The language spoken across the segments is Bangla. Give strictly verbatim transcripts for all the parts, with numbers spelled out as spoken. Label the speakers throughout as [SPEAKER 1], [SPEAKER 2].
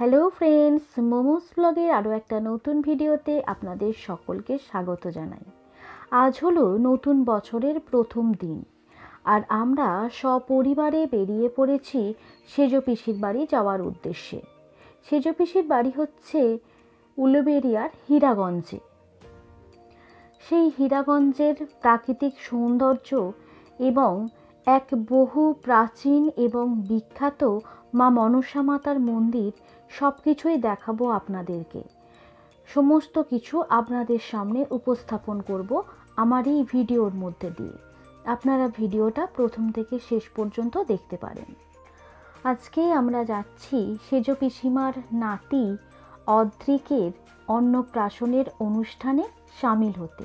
[SPEAKER 1] হ্যালো ফ্রেন্ডস, মোমোস ব্লগের আরও একটা নতুন ভিডিওতে আপনাদের সকলকে স্বাগত জানাই। আজ হলো নতুন বছরের প্রথম দিন, আর আমরা সপরিবারে বেরিয়ে পড়েছি সেজ পিসির বাড়ি যাওয়ার উদ্দেশ্যে। সেজ পিসির বাড়ি হচ্ছে উলুবেড়িয়ার হীরাগঞ্জে। সেই হীরাগঞ্জের প্রাকৃতিক সৌন্দর্য এবং এক বহু প্রাচীন এবং বিখ্যাত মা মনসা মাতার মন্দির সব কিছুই দেখাবো আপনাদেরকে। সমস্ত কিছু আপনাদের সামনে উপস্থাপন করব আমার এই ভিডিওর মধ্যে দিয়ে। আপনারা ভিডিওটা প্রথম থেকে শেষ পর্যন্ত দেখতে পারেন। আজকে আমরা যাচ্ছি সেজ পিসিমার নাতি অদ্রিকের অন্নপ্রাশনের অনুষ্ঠানে সামিল হতে।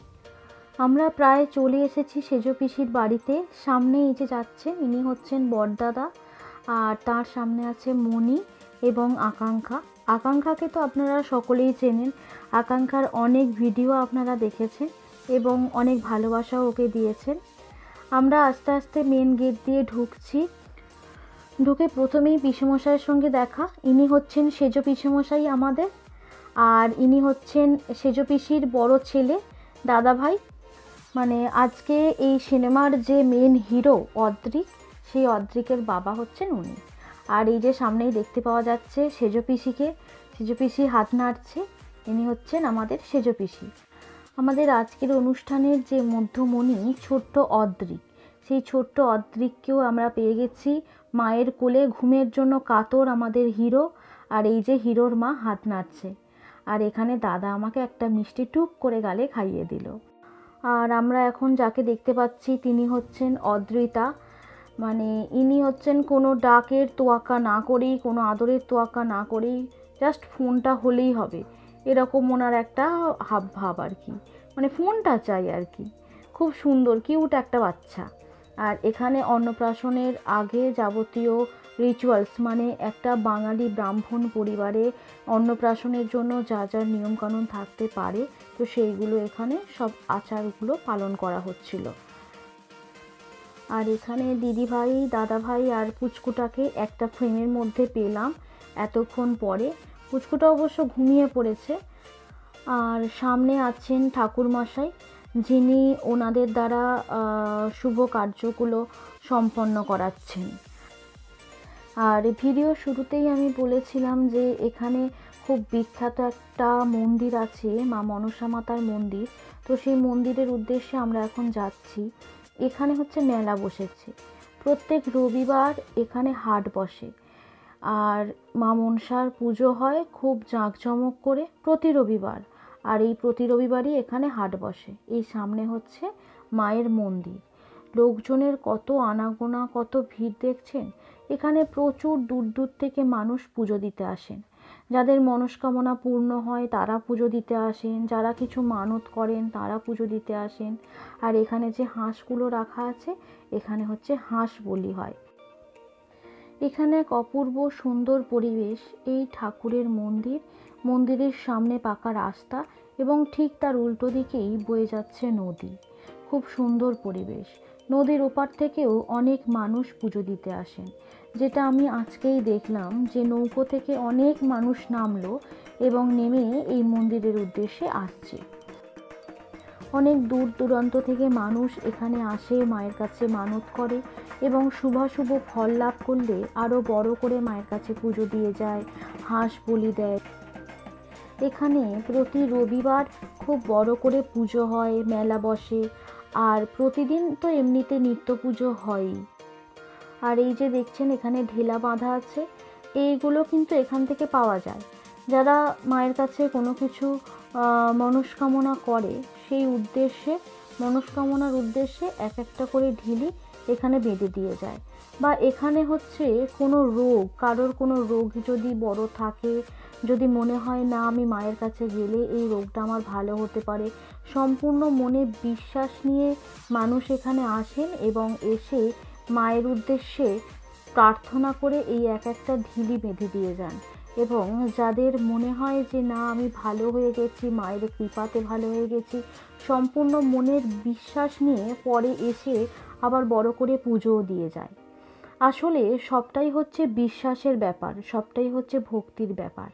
[SPEAKER 1] আমরা প্রায় চলে এসেছি সেজ পিসির বাড়িতে। সামনে এই যে যাচ্ছেন, ইনি হচ্ছেন বড়দাদা, আর তার সামনে আছে মণি এবং আকাঙ্ক্ষা। আকাঙ্ক্ষাকে তো আপনারা সকলেই চেনেন, আকাঙ্ক্ষার অনেক ভিডিও আপনারা দেখেছেন এবং অনেক ভালোবাসাও ওকে দিয়েছেন। আমরা আস্তে আস্তে মেন গেট দিয়ে ঢুকছি। ঢুকে প্রথমেই পিসেমশাইয়ের সঙ্গে দেখা। ইনি হচ্ছেন সেজ পিসেমশাই আমাদের, আর ইনি হচ্ছেন সেজ পিসির বড় ছেলে দাদা ভাই। মানে আজকে এই সিনেমার যে মেন হিরো অদ্রিক, সেই অদ্রিকের বাবা হচ্ছেন উনি। আর এই যে সামনেই দেখতে পাওয়া যাচ্ছে সেজ পিসিকে, সেজ পিসি হাত নাড়ছে, ইনি হচ্ছেন আমাদের সেজ পিসি। আমাদের আজকের অনুষ্ঠানের যে মধ্যমণি ছোট্ট অদ্রিক, সেই ছোট্ট অদ্রিককেও আমরা পেয়ে গেছি মায়ের কোলে, ঘুমের জন্য কাতর আমাদের হিরো। আর এই যে হিরোর মা হাত নাড়ছে, আর এখানে দাদা আমাকে একটা মিষ্টি টুক করে গালে খাইয়ে দিল। আর আমরা এখন যাকে দেখতে পাচ্ছি তিনি হচ্ছেন অদ্রিতা। মানে ইনি হচ্ছেন কোনো ডাকের তোয়াক্কা না করেই, কোনো আদরের তোয়াক্কা না করেই জাস্ট ফোনটা হলেই হবে, এরকম ওনার একটা হাব ভাব আর কি। মানে ফোনটা চাই আর কি। খুব সুন্দর কিউট একটা বাচ্চা। আর এখানে অন্নপ্রাশনের আগে যাবতীয় রিচুয়ালস, মানে একটা বাঙালি ব্রাহ্মণ পরিবারে অন্নপ্রাশনের জন্য যা যা নিয়মকানুন থাকতে পারে, তো সেইগুলো এখানে সব আচারগুলো পালন করা হচ্ছিল। আর এখানে দিদিভাই, দাদাভাই আর পুচকুটাকে একটা ফ্রেমের মধ্যে পেলাম এতক্ষণ পরে। পুচকুটা অবশ্য ঘুমিয়ে পড়েছে। আর সামনে আছেন ঠাকুরমশাই, যিনি ওনাদের দ্বারা শুভ কার্যগুলো সম্পন্ন করাচ্ছেন। আর ভিডিও শুরুতেই আমি বলেছিলাম যে এখানে খুব বিখ্যাত একটা মন্দির আছে, মা মনসা মাতার মন্দির। তো সেই মন্দিরের উদ্দেশ্যে আমরা এখন যাচ্ছি। এখানে হচ্ছে মেলা বসেছে, প্রত্যেক রবিবার এখানে হাট বসে, আর মা মনসার পুজো হয় খুব জাঁকজমক করে প্রতি রবিবার। আর এই প্রতি রবিবারই এখানে হাট বসে। এই সামনে হচ্ছে মায়ের মন্দির। লোকজনের কত আনাগোনা, কত ভিড় দেখছেন। এখানে প্রচুর দূর দূর থেকে মানুষ পুজো দিতে আসেন। যাদের মনস্কামনা পূর্ণ হয় তারা পুজো দিতে আসেন, যারা কিছু মানত করেন তারা পুজো দিতে আসেন। আর এখানে যে হাঁসগুলো রাখা আছে, এখানে হচ্ছে হাঁস বলি হয়। এখানে এক অপূর্ব সুন্দর পরিবেশ। এই ঠাকুরের মন্দির, মন্দিরের সামনে পাকা রাস্তা এবং ঠিক তার উল্টো দিকেই বয়ে যাচ্ছে নদী। খুব সুন্দর পরিবেশ। নদীর ওপার থেকেও অনেক মানুষ পুজো দিতে আসেন, যেটা আমি আজকেই দেখলাম যে নৌকো থেকে অনেক মানুষ নামলো এবং নেমে এই মন্দিরের উদ্দেশ্যে আসছে। অনেক দূর দূরান্ত থেকে মানুষ এখানে আসে, মায়ের কাছে মানত করে এবং শুভাশুভ ফল লাভ করলে আরও বড় করে মায়ের কাছে পুজো দিয়ে যায়, হাঁস বলি দেয়। এখানে প্রতি রবিবার খুব বড় করে পুজো হয়, মেলা বসে, আর প্রতিদিন তো এমনিতে নিত্য পুজো হয়ই। আর এই যে দেখছেন এখানে ঢেলা বাঁধা আছে, এইগুলো কিন্তু এখান থেকে পাওয়া যায়। যারা মায়ের কাছে কোনো কিছু মনস্কামনা করে, সেই উদ্দেশ্যে, মনস্কামনার উদ্দেশ্যে এক একটা করে ঢিলি এখানে বেঁধে দিয়ে যায়। বা এখানে হচ্ছে কোনো রোগ, কারোর কোনো রোগ যদি বড় থাকে, যদি মনে হয় না আমি মায়ের কাছে গেলে এই রোগটা আমার ভালো হতে পারে, সম্পূর্ণ মনে বিশ্বাস নিয়ে মানুষ এখানে আসেন এবং এসে মায়ের উদ্দেশ্যে প্রার্থনা করে এই এক একটা ঢিলি বেঁধে দিয়ে যান। এবং যাদের মনে হয় যে না আমি ভালো হয়ে গেছি, মায়ের কৃপাতে ভালো হয়ে গেছি, সম্পূর্ণ মনের বিশ্বাস নিয়ে পরে এসে আবার বড় করে পুজোও দিয়ে যায়। আসলে সবটাই হচ্ছে বিশ্বাসের ব্যাপার, সবটাই হচ্ছে ভক্তির ব্যাপার।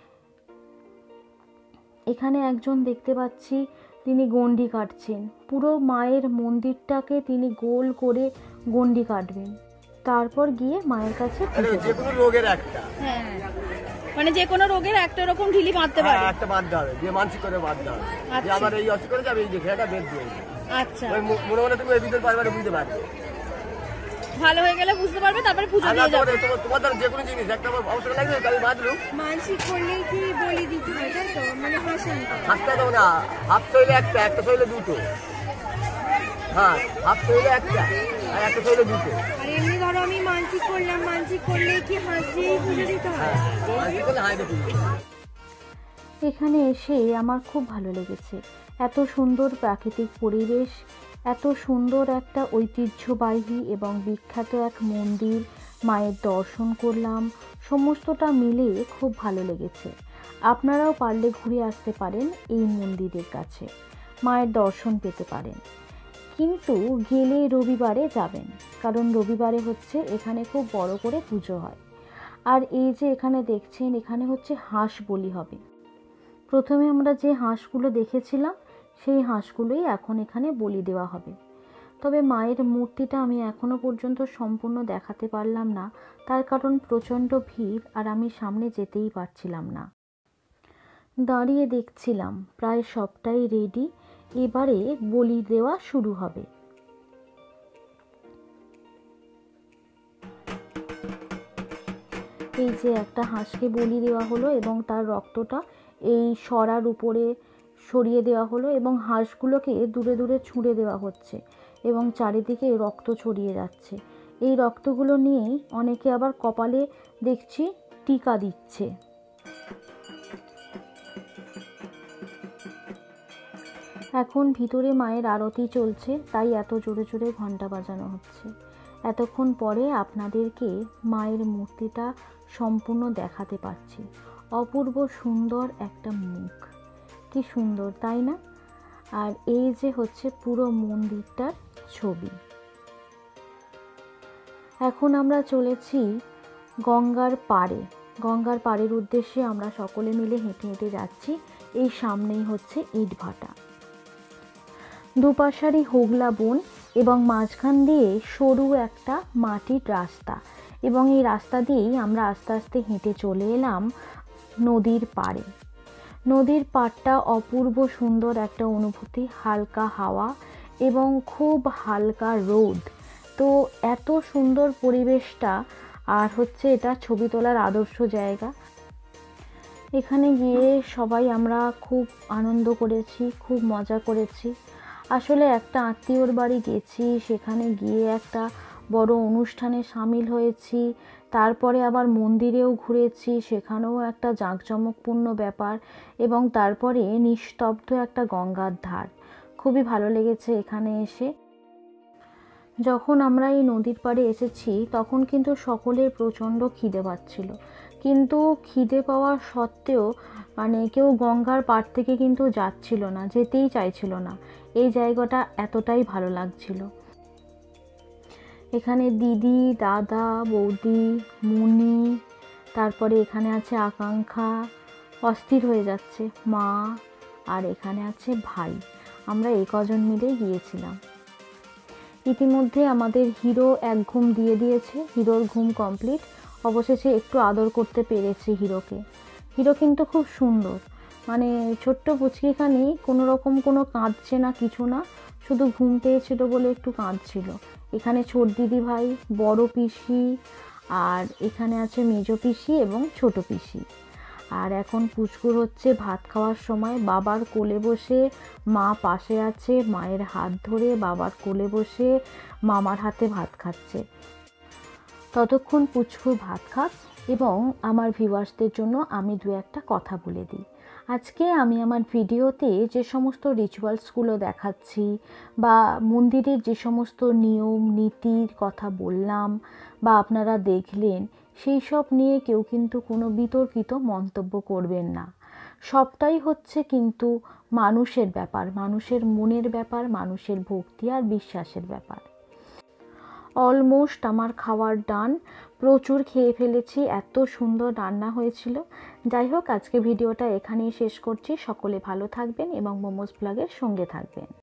[SPEAKER 1] এখানে একজন দেখতে পাচ্ছি তিনি গণ্ডি কাটছেন, পুরো মায়ের মন্দিরটাকে তিনি গোল করে গণ্ডি কাটবেন, তারপর গিয়ে মায়ের কাছে
[SPEAKER 2] যে কোনো রোগের একটা,
[SPEAKER 3] হ্যাঁ মানে যে কোনো রোগের একটা রকম ঢিলি বাঁধতে পারে,
[SPEAKER 2] একটা বাঁধতে হবে, যে মানসিক করে বাঁধতে হবে যে আমার এই অসুখ করে যাবে, এই দেখে এটা বেদ দিয়ে।
[SPEAKER 3] আচ্ছা,
[SPEAKER 2] ওই মনে মনে তুমি এই ভিতর পারবে বুঝতে পারবে,
[SPEAKER 3] ভালো হয়ে গেলে বুঝতে পারবে, তারপরে পুজো দিয়ে যাবে।
[SPEAKER 2] তোমার দ্বারা যে কোনো জিনিস একটা আমার অবসর লাগবে, আমি বাঁধলুম।
[SPEAKER 3] মানসিক করলে কি বলি দিতে হয়, তাই তো? মানে হাসেন
[SPEAKER 2] হাতটা দেবো না, হাত তৈলে একটা, একটা তৈলে দুটো। হ্যাঁ, হাত তৈলে একটা আর একটা তৈলে দুটো।
[SPEAKER 3] আর এমনি ধরো আমি মানসিক করলাম, মানসিক করলে কি হাত দিয়েই পুজো দিতে হয়?
[SPEAKER 2] মানসিক করলে হাতে পুজো।
[SPEAKER 1] এখানে এসে আমার খুব ভালো লেগেছে, এত সুন্দর প্রাকৃতিক পরিবেশ, এত সুন্দর একটা ঐতিহ্যবাহী এবং বিখ্যাত এক মন্দির, মায়ের দর্শন করলাম, সমস্তটা মিলে খুব ভালো লেগেছে। আপনারাও পারলে ঘুরে আসতে পারেন এই মন্দিরের কাছে, মায়ের দর্শন পেতে পারেন, কিন্তু গেলে রবিবারে যাবেন, কারণ রবিবারে হচ্ছে এখানে খুব বড় করে পুজো হয়। আর এই যে এখানে দেখছেন, এখানে হচ্ছে হাঁস বলি হবে। প্রথমে আমরা যে হাঁসগুলো দেখেছিলাম সেই হাঁসগুলোই এখন এখানে বলি দেওয়া হবে। তবে মায়ের মূর্তিটা আমি এখনো পর্যন্ত সম্পূর্ণ দেখাতে পারলাম না, তার কারণ প্রচণ্ড ভিড় আর আমি সামনে যেতেই পারছিলাম না। দাঁড়িয়ে দেখছিলাম, প্রায় সবটাই রেডি, এবারে বলি দেওয়া শুরু হবে। এই যে একটা হাঁসকে বলি দেওয়া হলো এবং তার রক্তটা এই সরার উপরে সরিয়ে দেওয়া হলো এবং হাঁসগুলোকে দূরে দূরে ছুঁড়ে দেওয়া হচ্ছে এবং চারিদিকে রক্ত ছড়িয়ে যাচ্ছে। এই রক্তগুলো নিয়েই অনেকে আবার কপালে দেখছি টিকা দিচ্ছে। এখন ভিতরে মায়ের আরতি চলছে, তাই এত জোরে জোরে ঘন্টা বাজানো হচ্ছে। এতক্ষণ পরে আপনাদেরকে মায়ের মূর্তিটা সম্পূর্ণ দেখাতে পাচ্ছি। অপূর্ব সুন্দর একটা মুখ, কি সুন্দর তাই না? আর এই যে হচ্ছে পুরো মন্দিরটার ছবি। এখন আমরা চলেছি গঙ্গার পাড়ে, গঙ্গার পাড়ের উদ্দেশ্যে আমরা সকলে মিলে হেঁটে হেঁটে যাচ্ছি। এই সামনেই হচ্ছে ইটভাটা, দুপাশারই হোগলা বন এবং মাঝখান দিয়ে সরু একটা মাটির রাস্তা, এবং এই রাস্তা দিয়েই আমরা আস্তে আস্তে হেঁটে চলে এলাম নদীর পাড়ে। নদীর পাড়টা অপূর্ব সুন্দর একটা অনুভূতি, হালকা হাওয়া এবং খুব হালকা রোদ, তো এত সুন্দর পরিবেশটা। আর হচ্ছে এটা ছবি তোলার আদর্শ জায়গা। এখানে গিয়ে সবাই আমরা খুব আনন্দ করেছি, খুব মজা করেছি। আসলে একটা আত্মীয়র বাড়ি গেছি, সেখানে গিয়ে একটা বড় অনুষ্ঠানে সামিল হয়েছি, তারপরে আবার মন্দিরেও ঘুরেছি, সেখানেও একটা জাঁকজমকপূর্ণ ব্যাপার, এবং তারপরে নিস্তব্ধ একটা গঙ্গার ধার। খুবই ভালো লেগেছে এখানে এসে। যখন আমরা এই নদীর পাড়ে এসেছি তখন কিন্তু সকলের প্রচণ্ড খিদে পাচ্ছিল, কিন্তু খিদে পাওয়া সত্ত্বেও মানে কেউ গঙ্গার পাড় থেকে কিন্তু যাচ্ছিল না, যেতেই চাইছিল না। এই জায়গাটা এতটাই ভালো লাগছিল। এখানে দিদি, দাদা, বৌদি, মুনি, তারপরে এখানে আছে আকাঙ্ক্ষা, অস্থির হয়ে যাচ্ছে মা, আর এখানে আছে ভাই। আমরা এই কজন মিলেই গিয়েছিলাম। ইতিমধ্যে আমাদের হিরো এক ঘুম দিয়ে দিয়েছে, হিরোর ঘুম কমপ্লিট। অবশেষে একটু আদর করতে পেরেছি হিরোকে। হিরো কিন্তু খুব সুন্দর, মানে ছোট্ট পুচকিখানি, কোনো রকম কোনো কাঁদছে না, কিছু না, শুধু ঘুম পেয়েছিল বলে একটু কাঁদছিল। এখানে ছোট দিদি ভাই, বড় পিসি, আর এখানে আছে মেজো পিসি এবং ছোট পিসি। আর এখন পুচকুর হচ্ছে ভাত খাওয়ার সময়, বাবার কোলে বসে, মা পাশে আছে, মায়ের হাত ধরে বাবার কোলে বসে মামার হাতে ভাত খাচ্ছে। ততক্ষণ পুচকুর ভাত খাক, এবং আমার ভিউয়ার্সদের জন্য আমি দু একটা কথা বলে দিই। আজকে আমি আমার ভিডিওতে যে সমস্ত রিচুয়ালসগুলো দেখাচ্ছি বা মন্দিরের যে সমস্ত নিয়ম নীতির কথা বললাম বা আপনারা দেখলেন, সেই সব নিয়ে কেউ কিন্তু কোনো বিতর্কিত মন্তব্য করবেন না। সবটাই হচ্ছে কিন্তু মানুষের ব্যাপার, মানুষের মনের ব্যাপার, মানুষের ভক্তি আর বিশ্বাসের ব্যাপার। অলমোস্ট আমার খাওয়ার ডান, প্রচুর খেয়ে ফেলেছি, এত সুন্দর রান্না হয়েছিল। যাই হোক, আজকে ভিডিওটা এখানেই শেষ করছি। সকলে ভালো থাকবেন এবং মোমোস ব্লগের সঙ্গে থাকবেন।